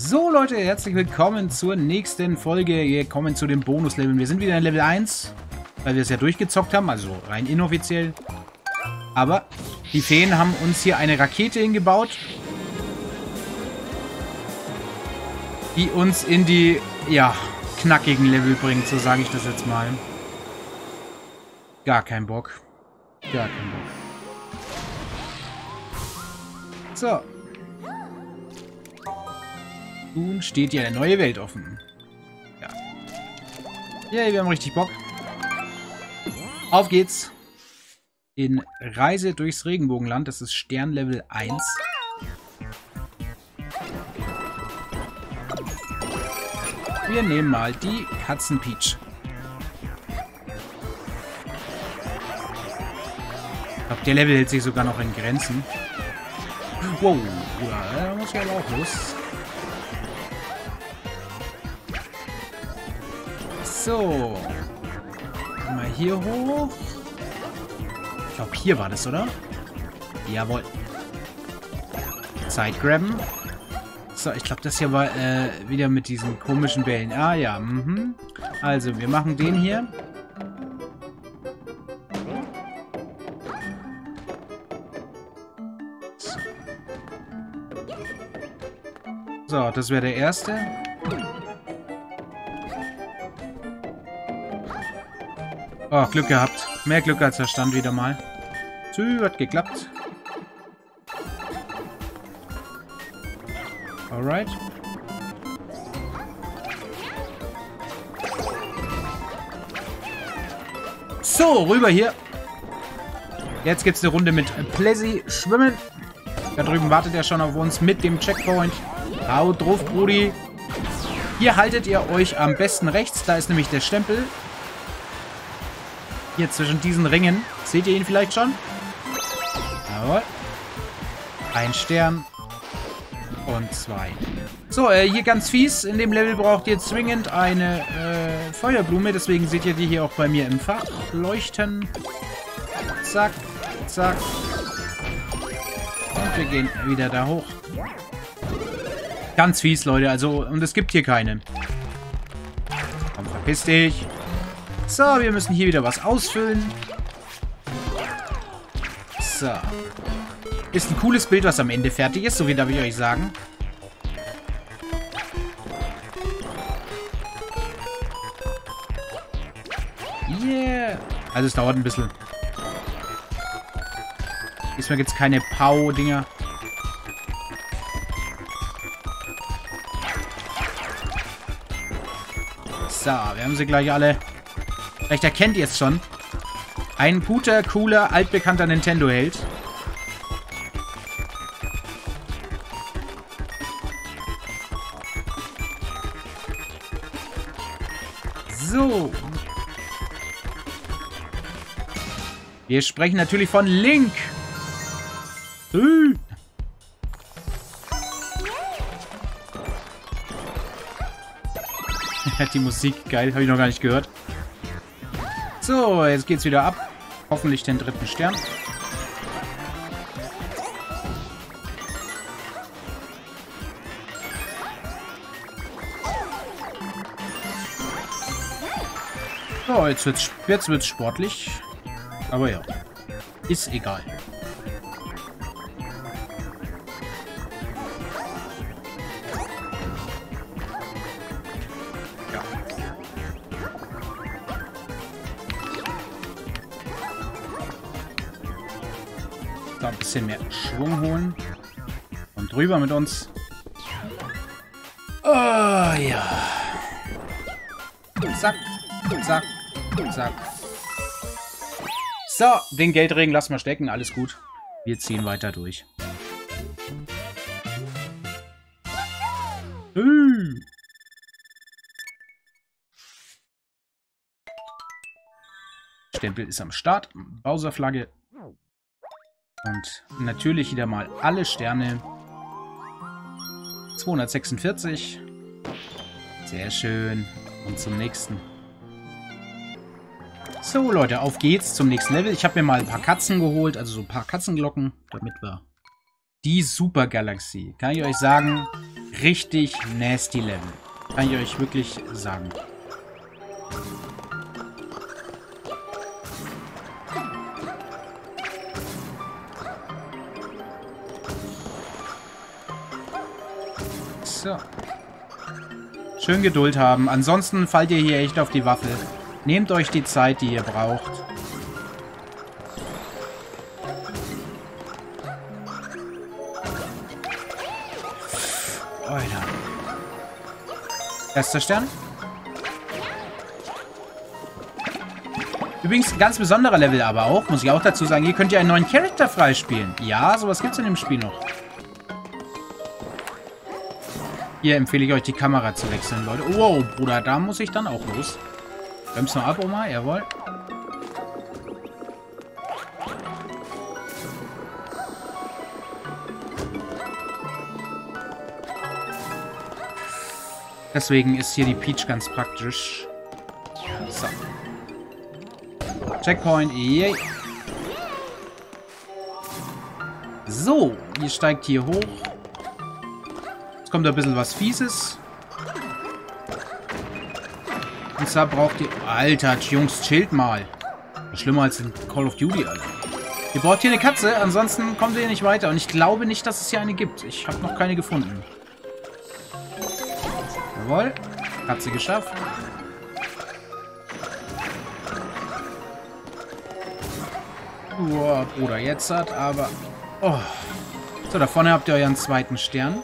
So Leute, herzlich willkommen zur nächsten Folge. Wir kommen zu den Bonusleveln. Wir sind wieder in Level 1, weil wir es ja durchgezockt haben, also rein inoffiziell. Aber die Feen haben uns hier eine Rakete hingebaut, die uns in die, ja, knackigen Level bringt, so sage ich das jetzt mal. Gar kein Bock. Gar kein Bock. So. Nun steht hier eine neue Welt offen. Ja. Yay, wir haben richtig Bock. Auf geht's. In Reise durchs Regenbogenland. Das ist Sternlevel 1. Wir nehmen mal die Katzenpeach. Ich glaube, der Level hält sich sogar noch in Grenzen. Wow, ja, da muss ja aber auch los. So. Mal hier hoch. Ich glaube, hier war das, oder? Jawohl. Zeit grabben. So, ich glaube, das hier war wieder mit diesen komischen Bällen. Ah, ja. Mhm. Also, wir machen den hier. So, das wäre der erste. Oh, Glück gehabt. Mehr Glück als Verstand wieder mal. So, hat geklappt. Alright. So, rüber hier. Jetzt gibt's eine Runde mit Plessy schwimmen. Da drüben wartet er schon auf uns mit dem Checkpoint. Haut drauf, Brudi. Hier haltet ihr euch am besten rechts. Da ist nämlich der Stempel. Hier zwischen diesen Ringen. Seht ihr ihn vielleicht schon? Jawohl. Ein Stern. Und 2. So, hier ganz fies. In dem Level braucht ihr zwingend eine Feuerblume. Deswegen seht ihr die hier auch bei mir im Fach leuchten. Zack, zack. Und wir gehen wieder da hoch. Ganz fies, Leute. Also, und es gibt hier keine. Komm, verpiss dich. So, wir müssen hier wieder was ausfüllen. So. Ist ein cooles Bild, was am Ende fertig ist. So viel darf ich euch sagen. Yeah. Also es dauert ein bisschen. Diesmal gibt es keine Pau-Dinger. So, wir haben sie gleich alle. Vielleicht erkennt ihr es schon. Ein guter, cooler, altbekannter Nintendo-Held. So. Wir sprechen natürlich von Link. Die Musik, geil, habe ich noch gar nicht gehört. So, jetzt geht's wieder ab. Hoffentlich den 3. Stern. So, jetzt wird's sportlich. Aber ja, ist egal. Ein bisschen mehr Schwung holen. Und drüber mit uns. Oh, ja. Zack, zack, zack. So, den Geldregen lassen wir stecken. Alles gut. Wir ziehen weiter durch. Stempel ist am Start. Bowser-Flagge. Und natürlich wieder mal alle Sterne. 246. Sehr schön. Und zum nächsten. So, Leute, auf geht's zum nächsten Level. Ich habe mir mal ein paar Katzen geholt, also so ein paar Katzenglocken, damit wir die Super Galaxie, kann ich euch sagen, richtig nasty Level. Kann ich euch wirklich sagen. So. Schön Geduld haben. Ansonsten fallt ihr hier echt auf die Waffel. Nehmt euch die Zeit, die ihr braucht. Alter. Erster Stern. Übrigens ein ganz besonderer Level aber auch, muss ich auch dazu sagen. Hier könnt ihr einen neuen Charakter freispielen. Ja, sowas gibt es in dem Spiel noch. Hier empfehle ich euch, die Kamera zu wechseln, Leute. Wow, Bruder, da muss ich dann auch los. Bremst noch ab, Oma. Jawohl. Deswegen ist hier die Peach ganz praktisch. So. Checkpoint. Yay. So, ihr steigt hier hoch. Jetzt kommt ein bisschen was Fieses. Und zwar braucht ihr... Alter, Jungs, chillt mal. Schlimmer als in Call of Duty, Alter. Ihr braucht hier eine Katze, ansonsten kommt ihr nicht weiter. Und ich glaube nicht, dass es hier eine gibt. Ich habe noch keine gefunden. Jawohl. Katze geschafft. Boah, Bruder, jetzt hat aber... Oh. So, da vorne habt ihr euren zweiten Stern.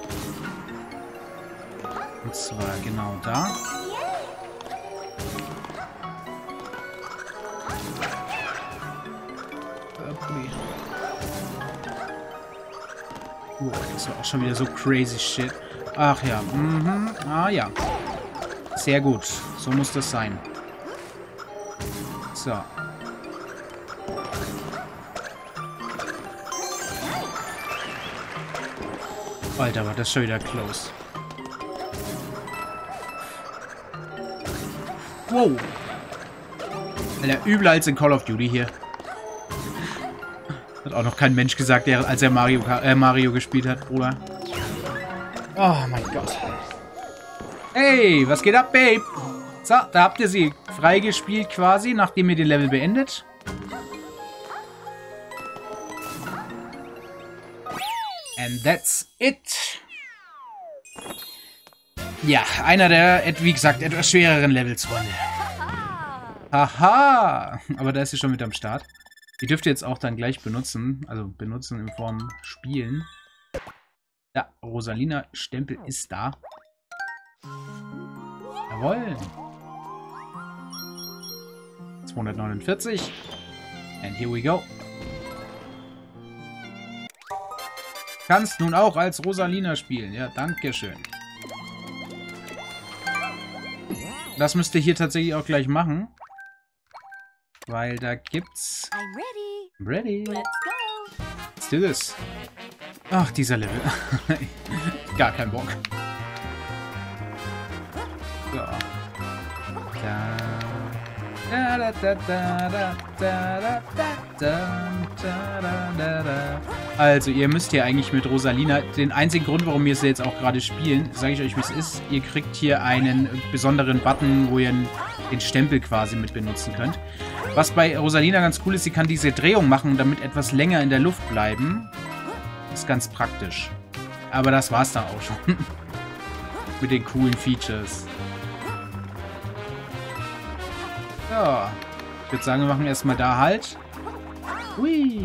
Und zwar genau da. Das war auch schon wieder so crazy shit. Ach ja. Mhm. Ah ja. Sehr gut. So muss das sein. So. Alter, war das schon wieder close. Wow. Alter, übler als in Call of Duty hier. Hat auch noch kein Mensch gesagt, als er Mario gespielt hat, Bruder. Oh mein Gott. Hey, was geht ab, Babe? So, da habt ihr sie freigespielt quasi, nachdem ihr den Level beendet. And that's it. Ja, einer der, wie gesagt, etwas schwereren Levels, Freunde. Haha. Aber da ist sie schon mit am Start. Die dürft ihr jetzt auch dann gleich benutzen. Also benutzen in Form Spielen. Ja, Rosalina Stempel ist da. Jawohl. 249. And here we go. Kannst nun auch als Rosalina spielen. Ja, danke schön. Das müsst ihr hier tatsächlich auch gleich machen. Weil da gibt's... I'm ready. Let's go. Let's do this. Ach, dieser Level. Gar kein Bock. So. Also, ihr müsst hier eigentlich mit Rosalina... Den einzigen Grund, warum wir sie jetzt auch gerade spielen, sage ich euch, wie es ist. Ihr kriegt hier einen besonderen Button, wo ihr den Stempel quasi mit benutzen könnt. Was bei Rosalina ganz cool ist, sie kann diese Drehung machen, damit etwas länger in der Luft bleiben. Ist ganz praktisch. Aber das war's dann auch schon. Mit den coolen Features. Ja. Ich würde sagen, wir machen erstmal da Halt. Hui.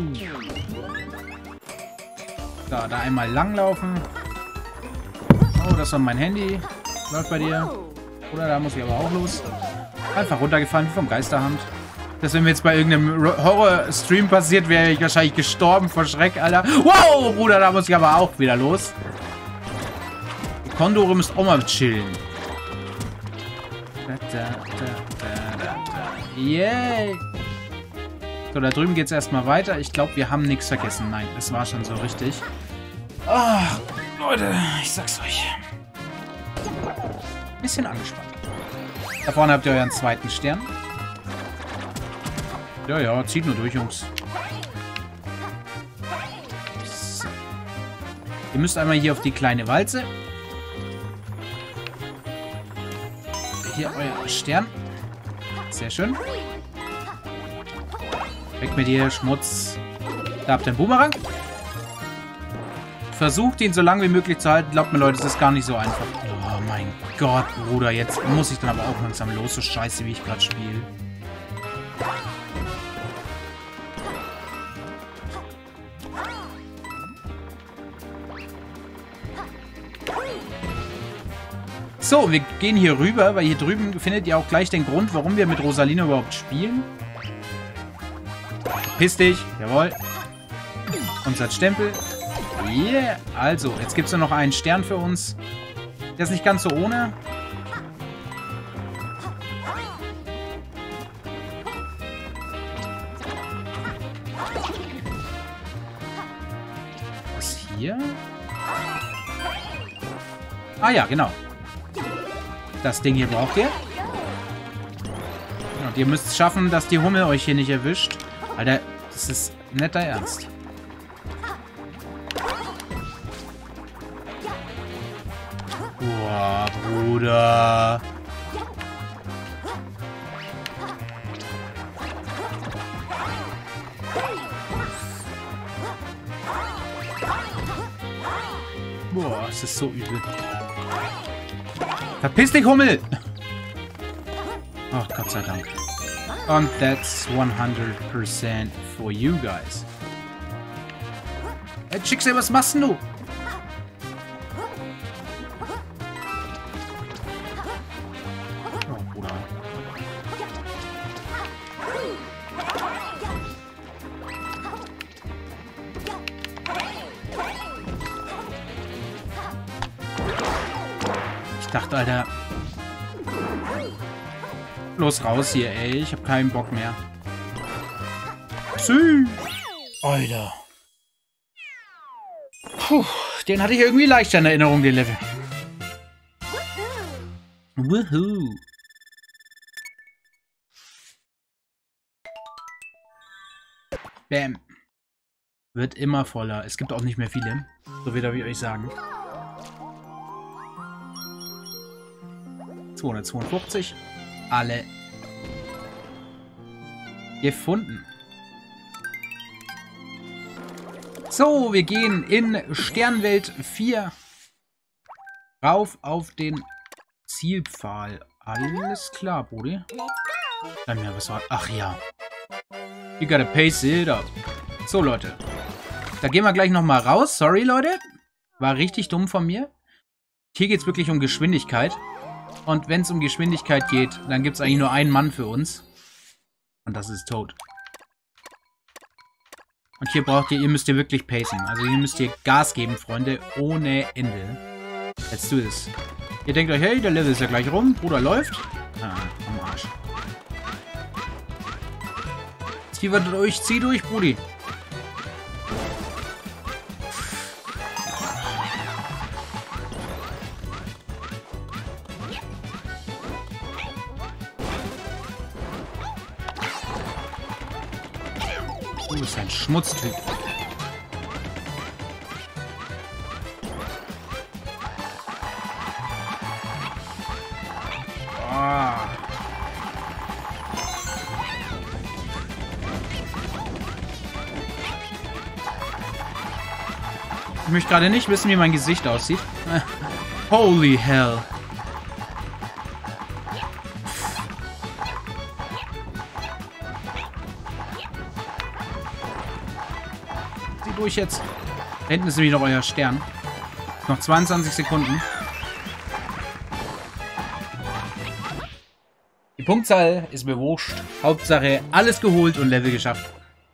So, da einmal langlaufen. Oh, das war mein Handy. Läuft bei dir. Oder da muss ich aber auch los. Einfach runtergefallen vom Geisterhand. Das, wenn mir jetzt bei irgendeinem Horror-Stream passiert, wäre ich wahrscheinlich gestorben vor Schreck, Alter. Wow, Bruder, da muss ich aber auch wieder los. Die Kondore müsst auch mal chillen. Yay. So, da drüben geht es erstmal weiter. Ich glaube, wir haben nichts vergessen. Nein, das war schon so richtig. Ach, Leute, ich sag's euch. Bisschen angespannt. Da vorne habt ihr euren zweiten Stern. Ja, ja, zieht nur durch, Jungs. So. Ihr müsst einmal hier auf die kleine Walze. hier euer Stern. Sehr schön. Weg mit dir, Schmutz. Da habt ihr einen Boomerang. Versucht ihn so lange wie möglich zu halten. Glaubt mir, Leute, es ist gar nicht so einfach. Oh mein Gott, Bruder. Jetzt muss ich dann aber auch langsam los. So scheiße, wie ich gerade spiele. So, wir gehen hier rüber, weil hier drüben findet ihr auch gleich den Grund, warum wir mit Rosalina überhaupt spielen. Piss dich. Jawohl. Unser Stempel. Yeah. Also, jetzt gibt es nur noch einen Stern für uns. Der ist nicht ganz so ohne. Was hier? Ah ja, genau. Das Ding hier braucht ihr. Und ihr müsst es schaffen, dass die Hummel euch hier nicht erwischt. Alter, das ist nicht dein Ernst. Boah, Bruder. Boah, es ist so übel. Verpiss dich, Hummel! Ach, Gott sei Dank. Und that's 100% for you guys. Hey, Chicksay, was machst du? Oh, Bruder. Ich dachte, Alter... Los raus hier, ey. Ich hab keinen Bock mehr. Sü. Alter. Puh, den hatte ich irgendwie leichter in Erinnerung, den Level. Woohoo. Bam. Wird immer voller. Es gibt auch nicht mehr viele. So wieder, wie ich euch sagen. 252. Alle gefunden. So, wir gehen in Sternwelt 4 rauf auf den Zielpfahl. Alles klar, Brudi. Ja, was war... Ach ja. You gotta pace it up. So, Leute. Da gehen wir gleich nochmal raus. Sorry, Leute. War richtig dumm von mir. Hier geht es wirklich um Geschwindigkeit. Und wenn es um Geschwindigkeit geht, dann gibt es eigentlich nur einen Mann für uns. Und das ist Toad. Und hier ihr müsst ihr wirklich pacen. Also hier müsst ihr Gas geben, Freunde, ohne Ende. Let's do this. Ihr denkt euch, hey, der Level ist ja gleich rum. Bruder läuft. Ah, am Arsch. Zieh durch, Brudi. Du bist ein Schmutztyp. Ich möchte gerade nicht wissen, wie mein Gesicht aussieht. Holy hell. Sieh durch jetzt. Da hinten ist nämlich noch euer Stern. Noch 22 Sekunden. Die Punktzahl ist mir wurscht. Hauptsache, alles geholt und Level geschafft.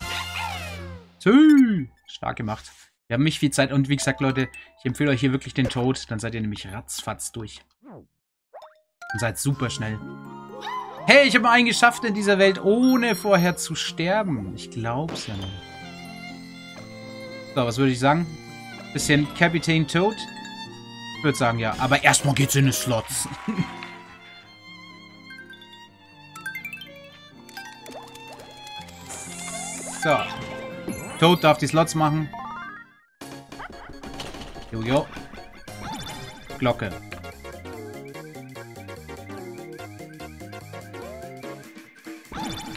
Stark gemacht. Wir haben nicht viel Zeit und wie gesagt, Leute, ich empfehle euch hier wirklich den Toad. Dann seid ihr nämlich ratzfatz durch. Und seid super schnell. Hey, ich habe mal einen geschafft in dieser Welt, ohne vorher zu sterben. Ich glaub's ja nicht. So, was würde ich sagen? Bisschen Captain Toad? Ich würde sagen, ja. Aber erstmal geht's in die Slots. So. Toad darf die Slots machen. Jojo. Glocke.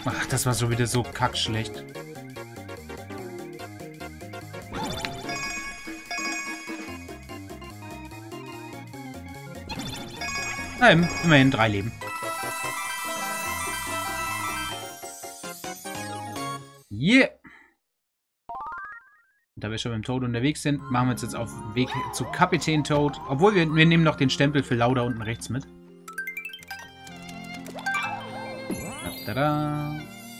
Ach, das war schon wieder so kackschlecht. Nein, immerhin 3 Leben. Yeah! Da wir schon mit dem Toad unterwegs sind, machen wir uns jetzt auf den Weg zu Kapitän Toad. Obwohl, wir nehmen noch den Stempel für Lauda unten rechts mit. Tada!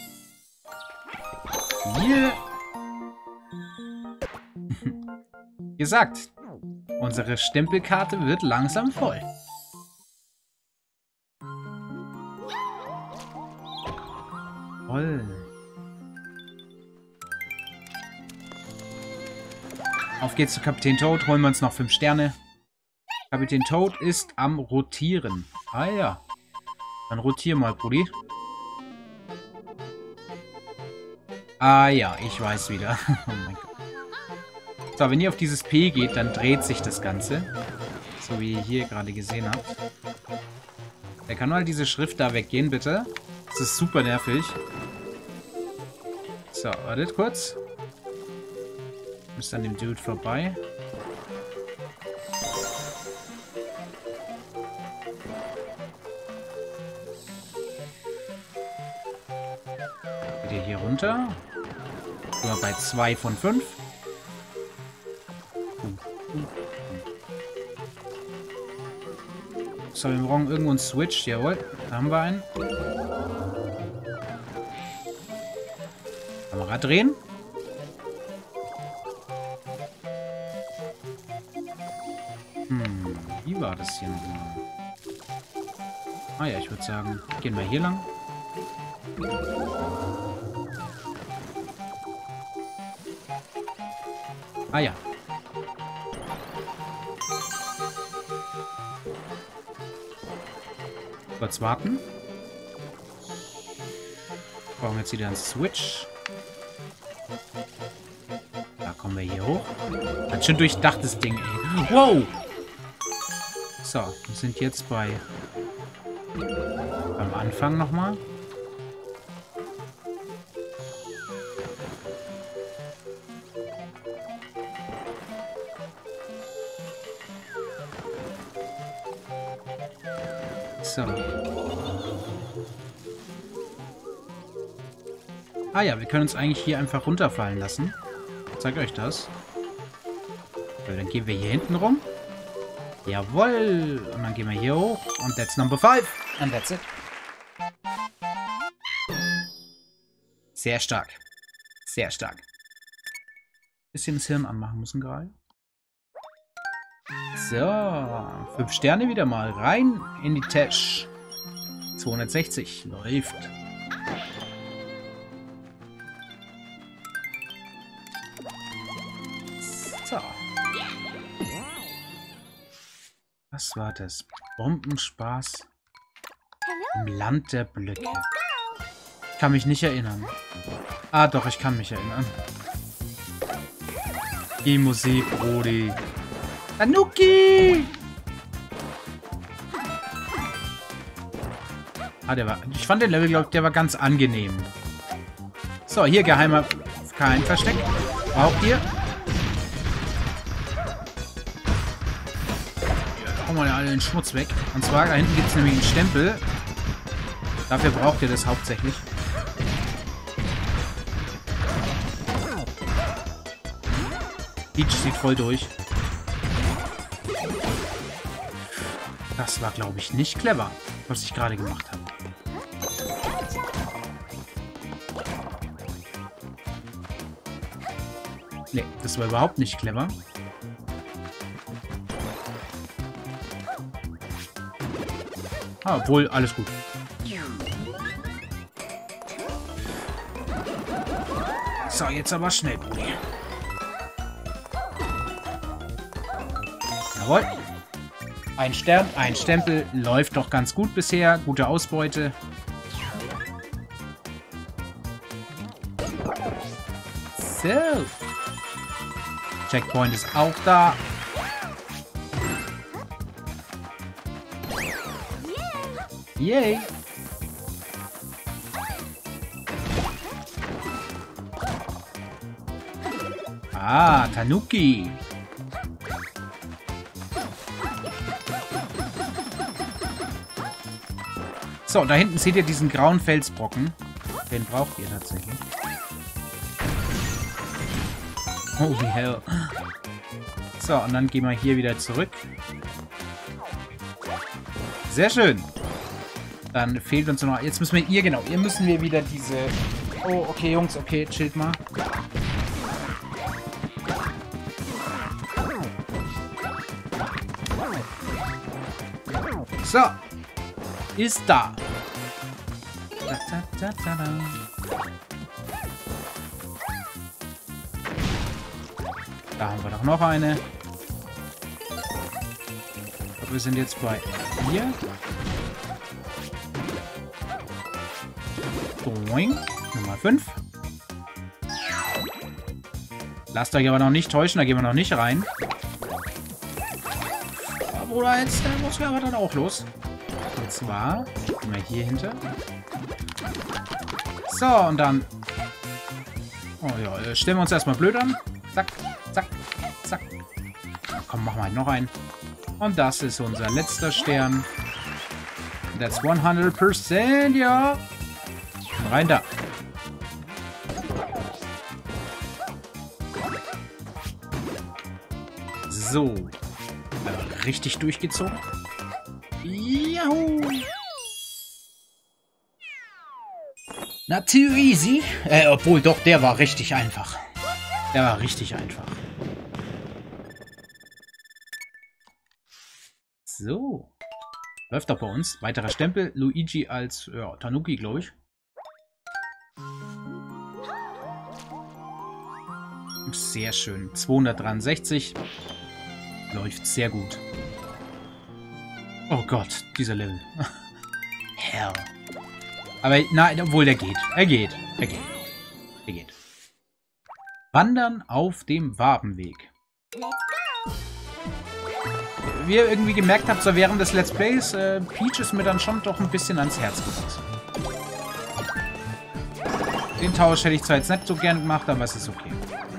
Yeah! Gesagt, unsere Stempelkarte wird langsam voll. Voll. Auf geht's zu Kapitän Toad. Holen wir uns noch 5 Sterne. Kapitän Toad ist am Rotieren. Ah ja. Dann rotier mal, Brudi. Ah ja, ich weiß wieder. Oh mein Gott. So, wenn ihr auf dieses P geht, dann dreht sich das Ganze. So wie ihr hier gerade gesehen habt. Der kann mal diese Schrift da weggehen, bitte. Das ist super nervig. So, wartet kurz. Ist an dem Dude vorbei. Geht ihr hier runter? Sind wir bei 2 von 5. So, wir brauchen irgendwo einen Switch. Jawohl, da haben wir einen. Kamera drehen. Wie war das hier nochmal? Ah ja, ich würde sagen, gehen wir hier lang. Ah ja. Kurz warten. Brauchen wir jetzt wieder einen Switch. Da kommen wir hier hoch. Hat schon durchdachtes Ding, ey. Wow! So, wir sind jetzt beim Anfang nochmal. So. Ah ja, wir können uns eigentlich hier einfach runterfallen lassen. Ich zeige euch das. So, dann gehen wir hier hinten rum. Jawohl. Und dann gehen wir hier hoch. Und that's number 5. And that's it. Sehr stark. Sehr stark. Bisschen das Hirn anmachen müssen gerade. So. 5 Sterne wieder mal rein in die Tasche. 260. Läuft. So. Was war das? Bombenspaß im Land der Blöcke. Ich kann mich nicht erinnern. Ah, doch, ich kann mich erinnern. Die Musik, Brody. Tanuki! Ah, der war... Ich fand den Level, glaube ich, der war ganz angenehm. So, hier geheimer Versteck. Braucht ihr? Mal alle den Schmutz weg. Und zwar, da hinten gibt es nämlich einen Stempel. Dafür braucht ihr das hauptsächlich. Peach zieht voll durch. Das war, glaube ich, nicht clever, was ich gerade gemacht habe. Nee, das war überhaupt nicht clever. Ah, obwohl, alles gut. So, jetzt aber schnell, Brudi. Jawohl. Ein Stern, ein Stempel. Läuft doch ganz gut bisher. Gute Ausbeute. So. Checkpoint ist auch da. Yay! Ah, Tanuki. So, da hinten seht ihr diesen grauen Felsbrocken. Den braucht ihr tatsächlich. Oh, wie hell. So, und dann gehen wir hier wieder zurück. Sehr schön. Dann fehlt uns noch... Jetzt müssen wir... Hier müssen wir wieder diese... Oh, okay, Jungs, okay, chillt mal. So. Ist da. Da haben wir doch noch eine. Wir sind jetzt bei 4. Doing. Nummer 5. Lasst euch aber noch nicht täuschen, da gehen wir noch nicht rein. Aber Bruder, jetzt muss wir aber dann auch los. Und zwar gehen wir hier hinter. So, und dann... Oh ja, stellen wir uns erstmal blöd an. Zack, zack, zack. Komm, machen wir halt noch einen. Und das ist unser letzter Stern. That's 100%, ja. Und rein da. So. Richtig durchgezogen. Juhu. Not too easy. Obwohl, doch, der war richtig einfach. Der war richtig einfach. So. Läuft doch bei uns. Weiterer Stempel. Luigi als Tanuki, glaube ich. Sehr schön. 263. Läuft sehr gut. Oh Gott, dieser Level. Hell. Aber nein, obwohl der geht. Er geht. Wandern auf dem Wabenweg. Wie ihr irgendwie gemerkt habt, so während des Let's Plays, Peach ist mir dann schon doch ein bisschen ans Herz gewachsen. Den Tausch hätte ich zwar jetzt nicht so gern gemacht, aber es ist okay.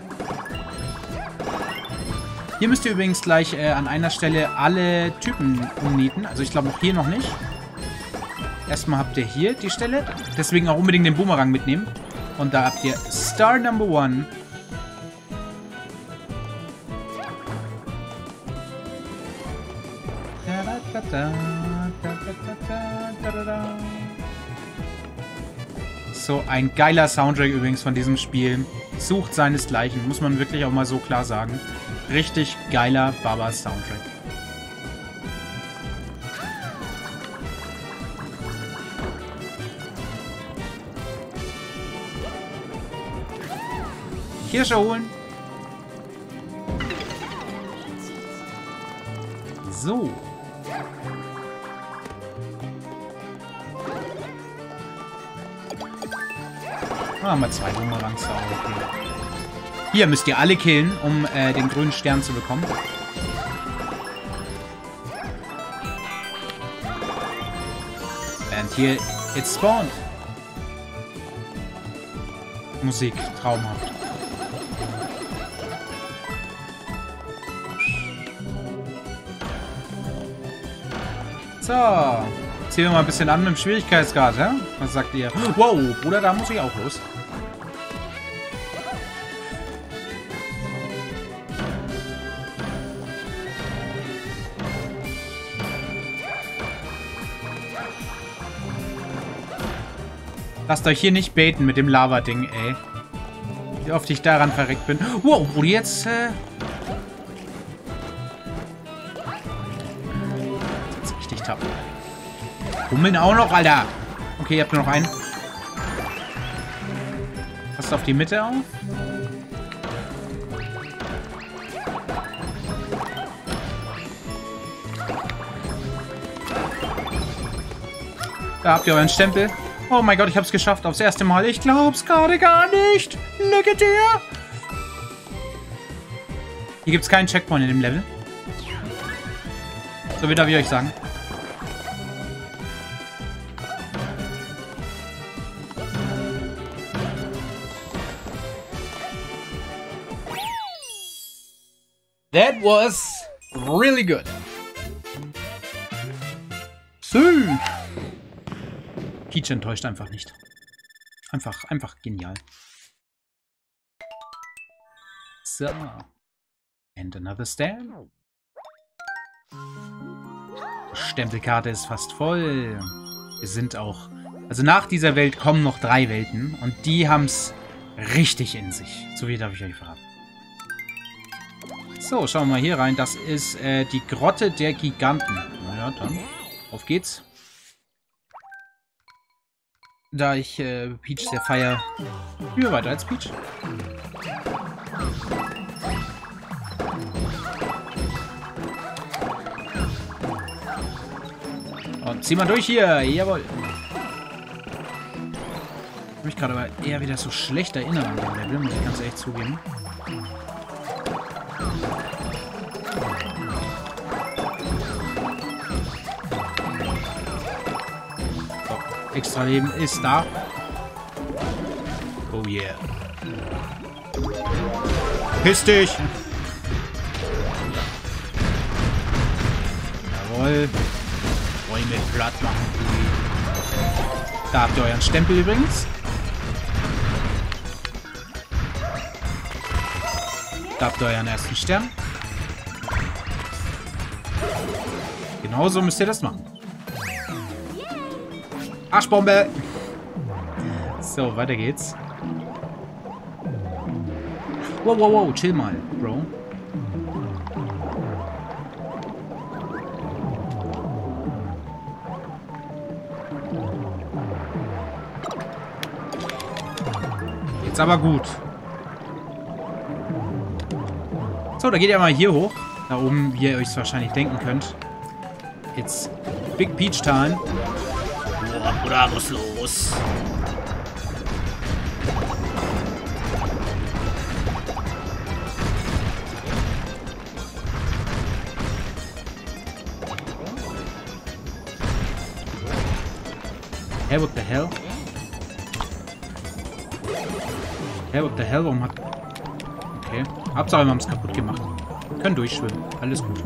Hier müsst ihr übrigens gleich an einer Stelle alle Typen umnieten. Also ich glaube noch hier noch nicht. Erstmal habt ihr hier die Stelle. Deswegen auch unbedingt den Boomerang mitnehmen. Und da habt ihr Star Number 1. So, ein geiler Soundtrack übrigens von diesem Spiel. Sucht seinesgleichen, muss man wirklich auch mal so klar sagen. Richtig geiler Baba-Soundtrack. Kirsche holen. So. Haben wir 2 Boomerangs da. Okay. Hier müsst ihr alle killen, um den grünen Stern zu bekommen. Und hier, it spawned. Musik, traumhaft. So, ziehen wir mal ein bisschen an mit dem Schwierigkeitsgrad, hä? Was sagt ihr? Wow, Bruder, da muss ich auch los. Lasst euch hier nicht baiten mit dem Lava-Ding, ey. Wie oft ich daran verreckt bin. Wow, Brudi, jetzt, jetzt richtig tappen. Hummeln auch noch, Alter. Okay, ihr habt nur noch einen. Passt auf die Mitte auf. Da habt ihr euren Stempel. Oh mein Gott, ich hab's geschafft. Aufs erste Mal. Ich glaub's gerade gar nicht. Look at here. Hier gibt's keinen Checkpoint in dem Level. So wie darf ich euch sagen. was really good. So. Peach enttäuscht einfach nicht. Einfach genial. So. And another stamp. Die Stempelkarte ist fast voll. Wir sind auch... Also nach dieser Welt kommen noch 3 Welten. Und die haben es richtig in sich. So viel darf ich euch verraten. So, schauen wir mal hier rein. Das ist die Grotte der Giganten. Naja, dann. Auf geht's. Da ich Peach sehr feiere, gehen wir weiter als Peach. Und zieh mal durch hier. Jawohl. Ich habe mich gerade aber eher wieder so schlecht erinnert an den Level, muss ich ganz ehrlich zugeben. So, extra Leben ist da. Oh yeah. Piss dich! Jawohl. Bäume platt machen. Da habt ihr euren Stempel übrigens. Da habt ihr euren ersten Stern. Genauso müsst ihr das machen. Arschbombe! So, weiter geht's. Wow, wow, wow, chill mal, Bro. Jetzt aber gut. So, da geht ihr mal hier hoch. Da oben, wie ihr euch es wahrscheinlich denken könnt. It's Big Peach Time. Boah, Bruder, was los? Hey, what the hell? Hey, what the hell? Warum hat... Okay. Hauptsache, wir haben es kaputt gemacht. Wir können durchschwimmen. Alles gut.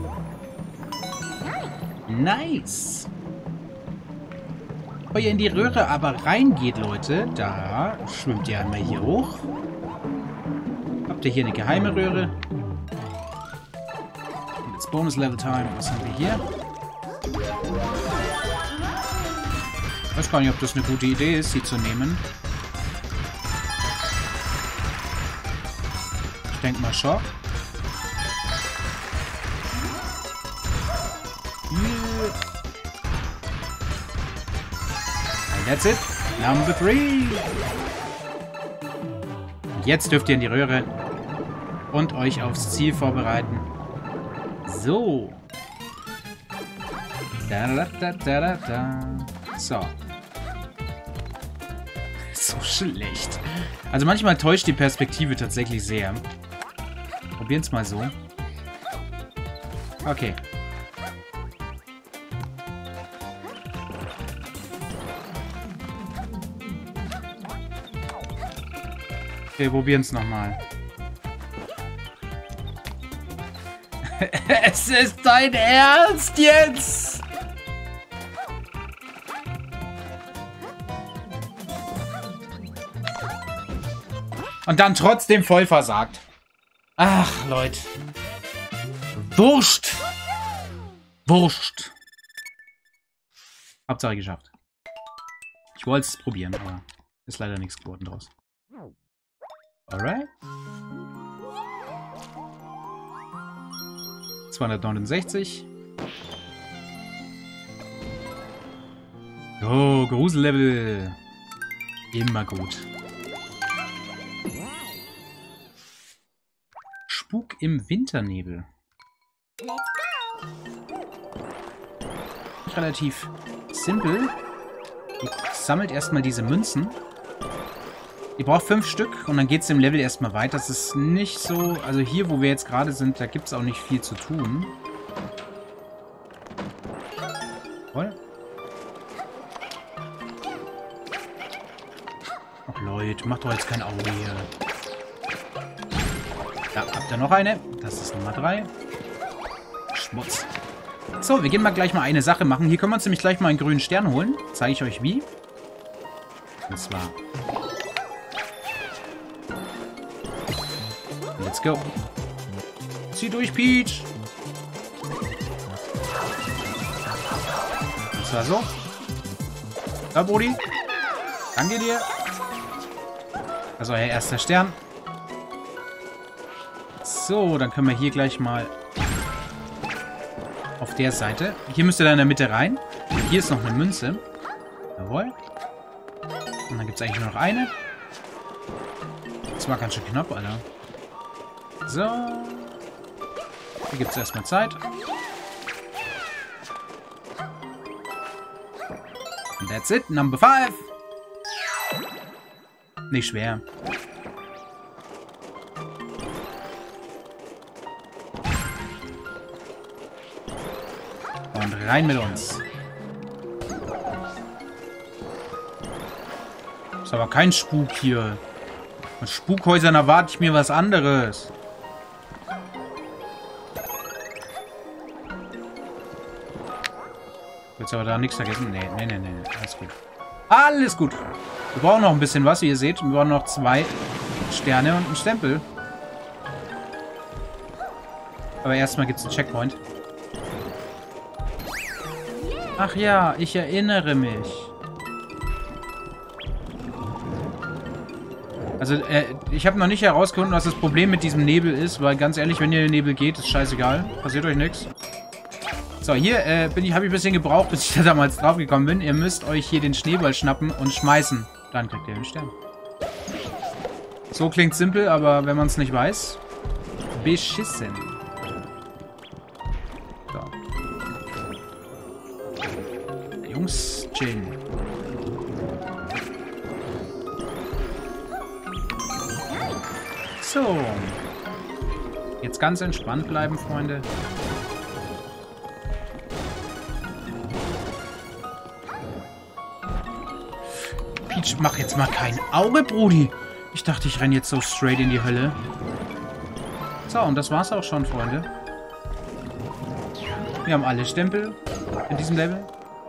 Nice. Bevor ihr in die Röhre aber reingeht, Leute, da schwimmt ihr einmal hier hoch. Habt ihr hier eine geheime Röhre. Und jetzt Bonus Level Time. Was haben wir hier? Ich weiß gar nicht, ob das eine gute Idee ist, sie zu nehmen. Ich denke mal schon. And that's it. Number 3. Und jetzt dürft ihr in die Röhre und euch aufs Ziel vorbereiten. So. Da, da, da, da, da, da. So. So schlecht. Also manchmal täuscht die Perspektive tatsächlich sehr. Probieren es mal so. Okay. Wir probieren es nochmal. Es ist dein Ernst jetzt! Und dann trotzdem voll versagt. Ach, Leute. Wurscht. Wurscht. Hauptsache geschafft. Ich wollte es probieren, aber ist leider nichts geworden draus. Alright. 269. Oh, Grusellevel. Immer gut. Spuk im Winternebel. Relativ simpel. Ihr sammelt erstmal diese Münzen. Ihr braucht 5 Stück und dann geht es im Level erstmal weiter. Das ist nicht so... Also hier, wo wir jetzt gerade sind, da gibt es auch nicht viel zu tun. Voll. Ach Leute, macht doch jetzt kein Auge hier. Da habt ihr noch eine. Das ist Nummer 3. Schmutz. So, wir gehen mal gleich mal eine Sache machen. Hier können wir uns nämlich gleich mal einen grünen Stern holen. Zeige ich euch wie. Und zwar... Let's go. Zieh durch, Peach. Das war so. Da, Brudi. Danke dir. Also, Herr erster Stern. So, dann können wir hier gleich mal auf der Seite. Hier müsst ihr dann in der Mitte rein. Hier ist noch eine Münze. Jawohl. Und dann gibt es eigentlich nur noch eine. Das war ganz schön knapp, Alter. So. Hier gibt es erstmal Zeit. Und that's it. Number 5. Nicht schwer. Und rein mit uns. Ist aber kein Spuk hier. Von Spukhäusern erwarte ich mir was anderes. Willst du aber da nichts vergessen? Nee. Alles gut. Alles gut. Wir brauchen noch ein bisschen was, wie ihr seht. Wir brauchen noch 2 Sterne und einen Stempel. Aber erstmal gibt es einen Checkpoint. Ach ja, ich erinnere mich. Also, ich habe noch nicht herausgefunden, was das Problem mit diesem Nebel ist, weil ganz ehrlich, wenn ihr in den Nebel geht, ist scheißegal. Passiert euch nichts. So, hier habe ich ein bisschen gebraucht, bis ich da damals drauf gekommen bin. Ihr müsst euch hier den Schneeball schnappen und schmeißen. Dann kriegt ihr den Stern. So klingt simpel, aber wenn man es nicht weiß, beschissen. So. Jungs, chillen. So. Jetzt ganz entspannt bleiben, Freunde. Peach, mach jetzt mal kein Auge, Brudi. Ich dachte, ich renne jetzt so straight in die Hölle. So, und das war's auch schon, Freunde. Wir haben alle Stempel in diesem Level.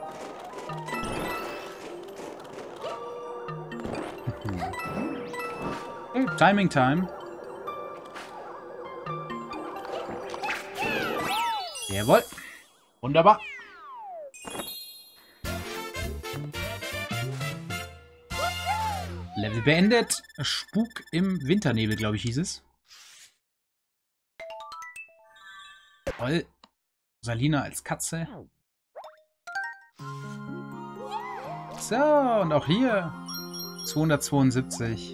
Okay, Timing Time. Jawohl. Wunderbar. Level beendet. Spuk im Winternebel, glaube ich, hieß es. Toll. Salina als Katze. So, und auch hier 272.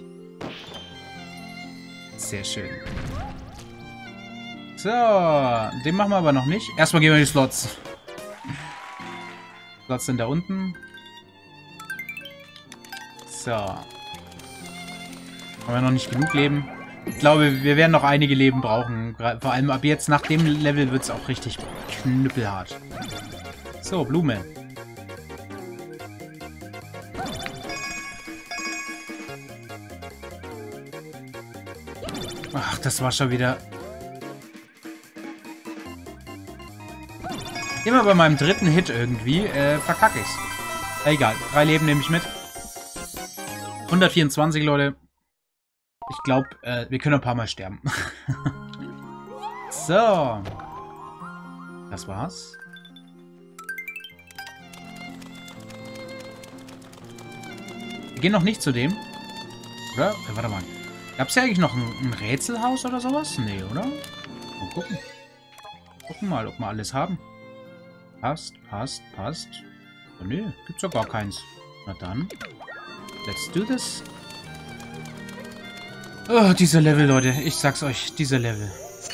Sehr schön. So, den machen wir aber noch nicht. Erstmal gehen wir in die Slots. Slots sind da unten. So. Haben wir noch nicht genug Leben. Ich glaube, wir werden noch einige Leben brauchen. Vor allem ab jetzt, nach dem Level, wird es auch richtig knüppelhart. So, Blume. Ach, das war schon wieder... Immer bei meinem dritten Hit irgendwie verkacke ich's. Egal, 3 Leben nehme ich mit. 124, Leute. Ich glaube, wir können ein paar Mal sterben. So. Das war's. Wir gehen noch nicht zu dem. Oder? Warte mal. Gab es ja eigentlich noch ein Rätselhaus oder sowas? Nee, oder? Mal gucken. Gucken mal, ob wir alles haben. Passt. Oh, nee, gibt's ja gar keins. Na dann. Let's do this. Oh, dieser Level, Leute. Ich sag's euch, dieser Level.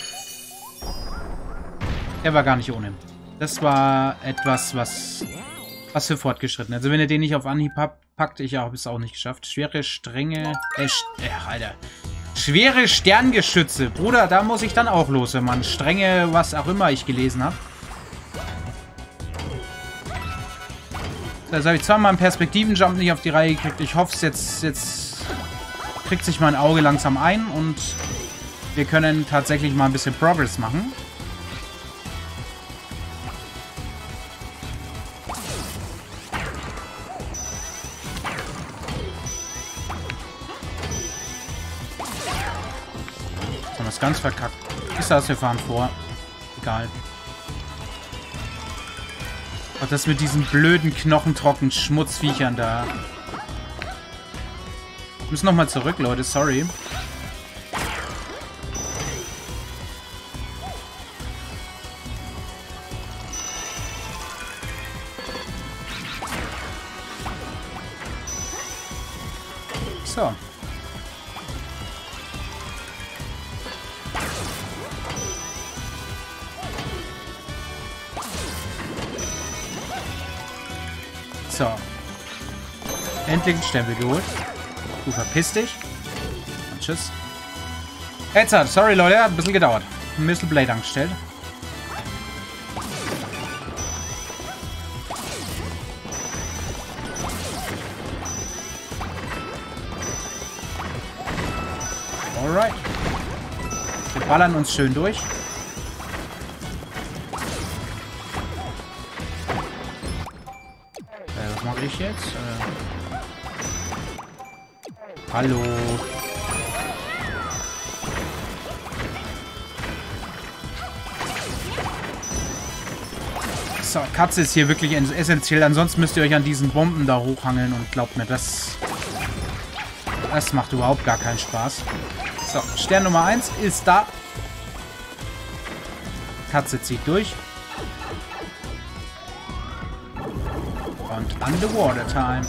Der war gar nicht ohne. Das war etwas, was für Fortgeschritten. Also wenn ihr den nicht auf Anhieb packt, ich habe es auch nicht geschafft. Schwere Stränge... Alter. Schwere Sterngeschütze. Bruder, da muss ich dann auch los, wenn man Stränge, was auch immer ich gelesen habe. Also habe ich zweimal einen Perspektivenjump nicht auf die Reihe gekriegt. Ich hoffe, jetzt kriegt sich mein Auge langsam ein und wir können tatsächlich mal ein bisschen Progress machen. So, das ist ganz verkackt. Ist das, wir fahren vor. Egal. Ach, das mit diesen blöden, knochentrockenen Schmutzviechern da. Wir müssen nochmal zurück, Leute. Sorry. So. So. Endlich einen Stempel geholt. Du verpiss dich. Und tschüss. Jetzt hat, sorry Leute, hat ein bisschen gedauert. Ein bisschen Blade angestellt. Alright. Wir ballern uns schön durch. Was mache ich jetzt? Hallo. So, Katze ist hier wirklich essentiell. Ansonsten müsst ihr euch an diesen Bomben da hochhangeln und glaubt mir, das macht überhaupt gar keinen Spaß. So, Stern Nummer 1 ist da. Katze zieht durch. Und Underwater Time.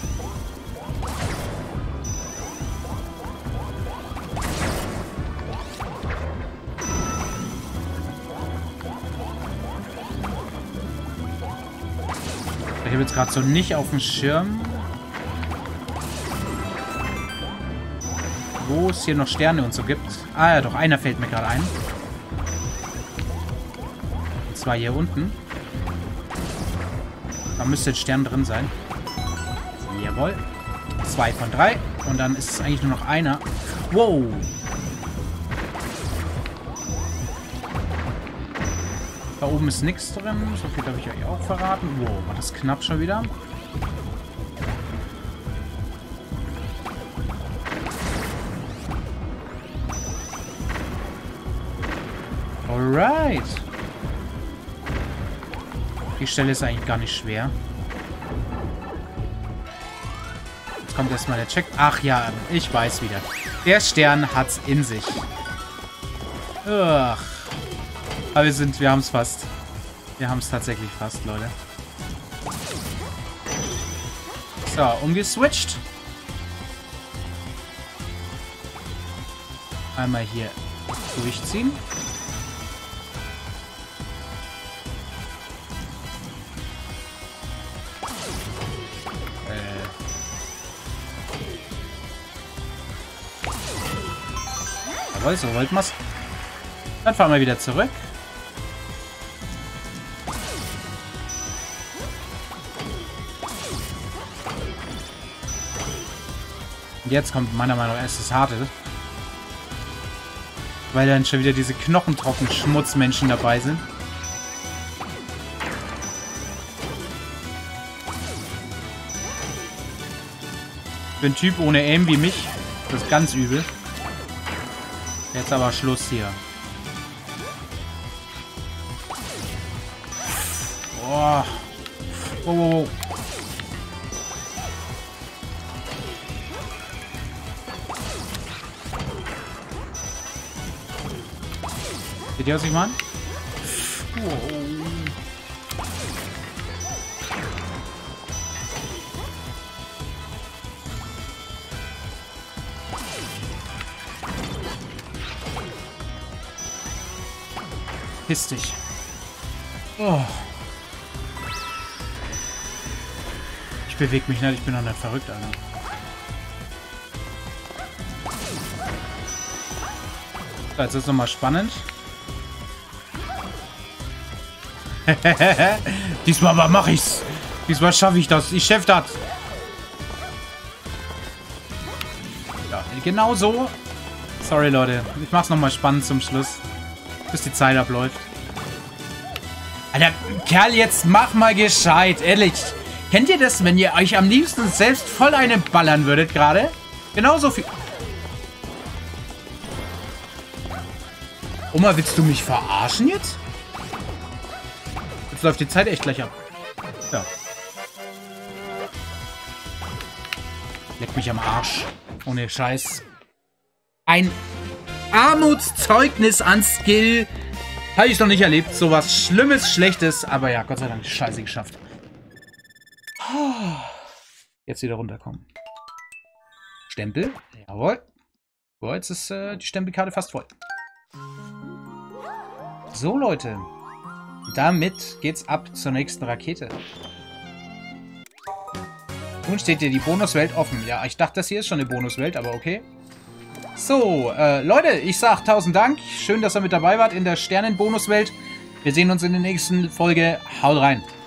Ich habe jetzt gerade so nicht auf dem Schirm, wo es hier noch Sterne und so gibt. Ah ja, doch, einer fällt mir gerade ein. Und zwar hier unten. Da müsste ein Stern drin sein. Jawohl. 2 von 3. Und dann ist es eigentlich nur noch einer. Wow. Da oben ist nichts drin. So viel habe ich euch auch verraten. Wow, war das knapp schon wieder. Alright. Die Stelle ist eigentlich gar nicht schwer. Jetzt kommt erstmal der Check. Ach ja, ich weiß wieder. Der Stern hat's in sich. Ugh. Aber wir haben es fast. Wir haben es tatsächlich fast, Leute. So, umgeswitcht. Einmal hier durchziehen. Jawohl, so wollten wir's. Dann fahren wir wieder zurück. Und jetzt kommt meiner Meinung nach erst das Harte. Weil dann schon wieder diese knochentrockenen Schmutzmenschen dabei sind. Für einen Typ ohne Aim wie mich, das ist ganz übel. Jetzt aber Schluss hier. Oh. Oh. Seht ihr, was ich meine? Oh. Piss dich. Oh. Ich bewege mich nicht, ich bin doch nicht verrückt, Alter. So, jetzt ist es nochmal spannend. Diesmal mache ich's. Diesmal schaffe ich das. Ich schaffe das. Ja, genau so. Sorry, Leute. Ich mach's nochmal spannend zum Schluss. Bis die Zeit abläuft. Alter, Kerl, jetzt mach mal gescheit. Ehrlich. Kennt ihr das, wenn ihr euch am liebsten selbst voll eine ballern würdet gerade? Genauso viel... Oma, willst du mich verarschen jetzt? Jetzt läuft die Zeit echt gleich ab. Ja. Leck mich am Arsch. Ohne Scheiß. Ein Armutszeugnis an Skill. Habe ich noch nicht erlebt. So was Schlimmes, Schlechtes. Aber ja, Gott sei Dank, Scheiße geschafft. Jetzt wieder runterkommen. Stempel. Jawohl. So, jetzt ist die Stempelkarte fast voll. So, Leute. Damit geht's ab zur nächsten Rakete. Nun steht dir die Bonuswelt offen. Ja, ich dachte, das hier ist schon eine Bonuswelt, aber okay. So, Leute, ich sag 1000 Dank. Schön, dass ihr mit dabei wart in der Sternen-Bonuswelt. Wir sehen uns in der nächsten Folge. Haut rein.